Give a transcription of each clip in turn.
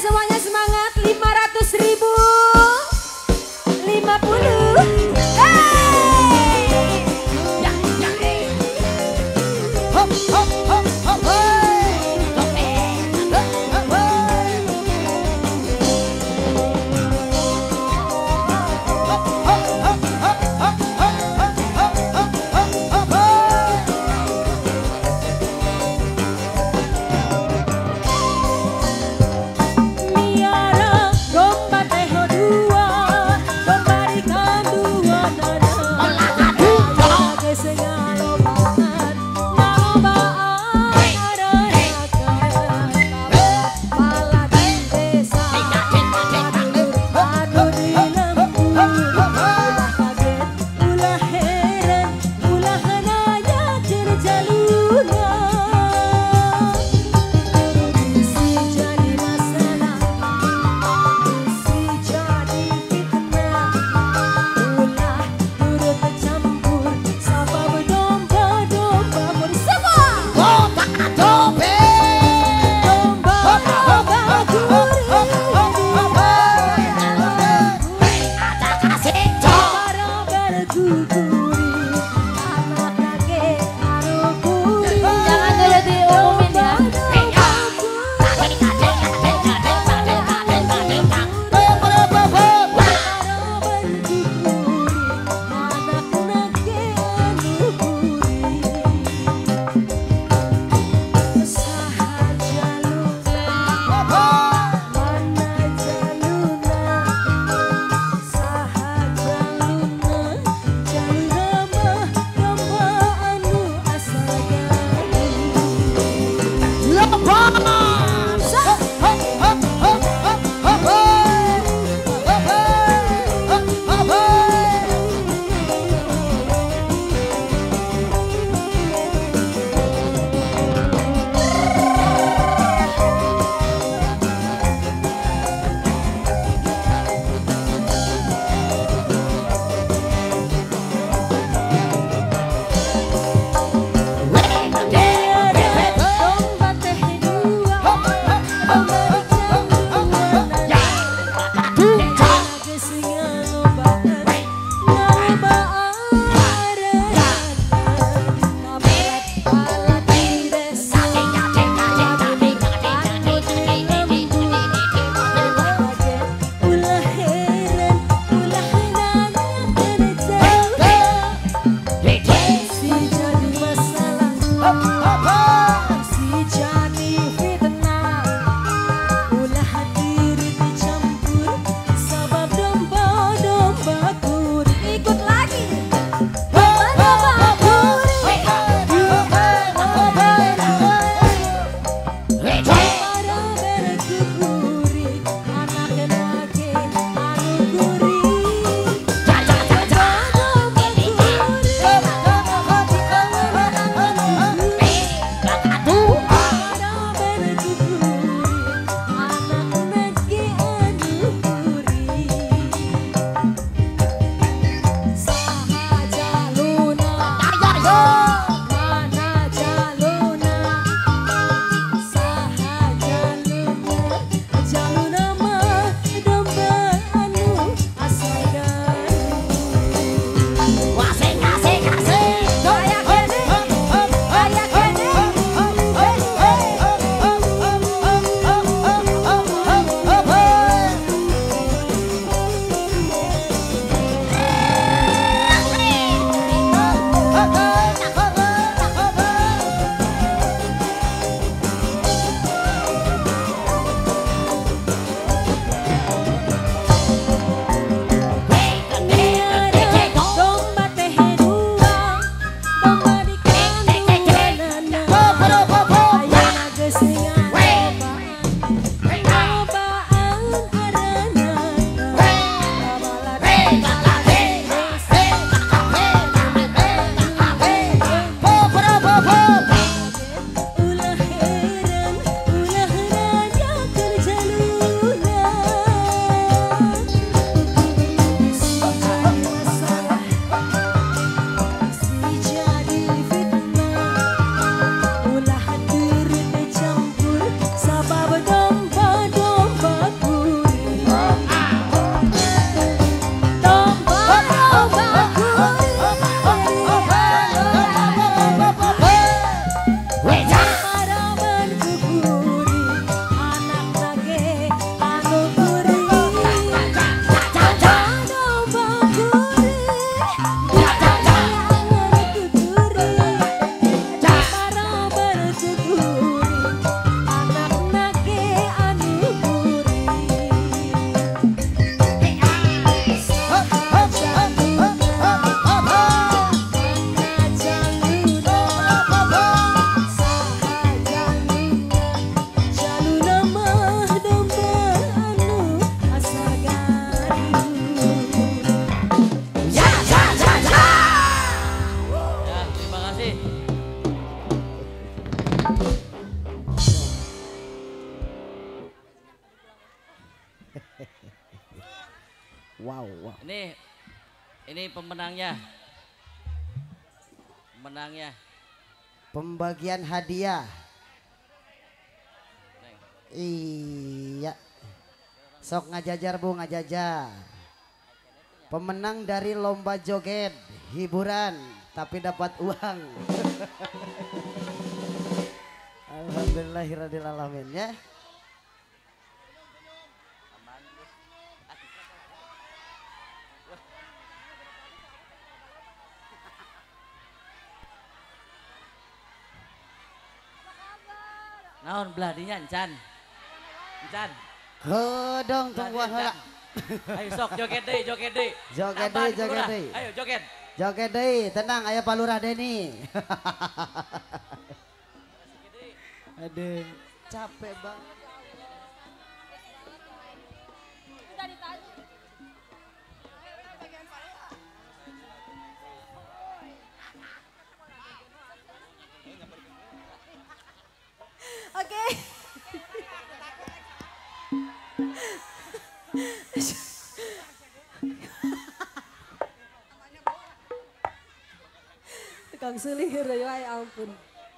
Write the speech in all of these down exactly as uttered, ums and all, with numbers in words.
semuanya semangat. Lima ratus ribu lima puluh. Hey! Ya, ya, hey. Hop, hop, hop, hop, hey. Hop, hey. Hop, hop, hey. Hop, hop, hop, hop, hop, hop, hop, hop, hop, hop, hey. Miara domba teho dua, domba ikan dua nana. Olahraga segala banget, nalombaan ada nakan. Pala di desa, anu di lembur. Ulah kaget, ulah heran, ulah hananya cerjaluna. Si jadi masalah, si jadi fitnah, ulah turut tercampur, sapa berdomba-domba bersama. Domba dobe, domba-domba gurih. Ada kasih domba berguguri, anak lagi harupuri. Jangan dulu diumumin ya. Domba teh dua, wow, wow. Ini ini pemenangnya. Pemenangnya. Pembagian hadiah. Iya. Sok ngajajar Bu, ngajajar. Pemenang dari lomba joget hiburan tapi dapat uang. Alhamdulillahirrahmanirrahim ya. Naon beladinya encan. Encan. Hodong tunggu heula. Ayo sok joget deui, joget deui. Joget deui, joget deui. Ayo joget. Joget deui, tenang aya Palurah Deni. Aduh, capek banget. Oke. Tukang sulih ya ampun.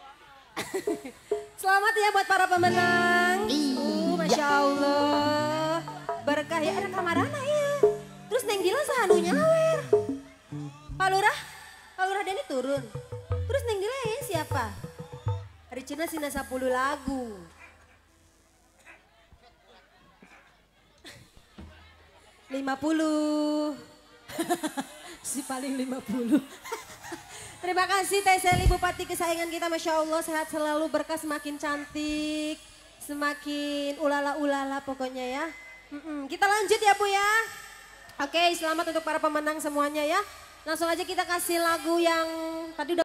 Selamat ya buat para pemenang. Uh, Masya Allah. Berkah ya, ada kamarana ya. Terus Neng Dila sahanu nyawer. Pak Lurah, Pak Lurah Deni turun. Terus Neng Dila ya siapa? Hari Cina sina sepuluh lagu. lima puluh. Si paling lima puluh. Terima kasih Teh Seli Bupati kesayangan kita, Masya Allah sehat selalu, berkah semakin cantik, semakin ulala-ulala pokoknya ya. Mm-mm. Kita lanjut ya Bu ya. Oke, selamat untuk para pemenang semuanya ya. Langsung aja kita kasih lagu yang tadi udah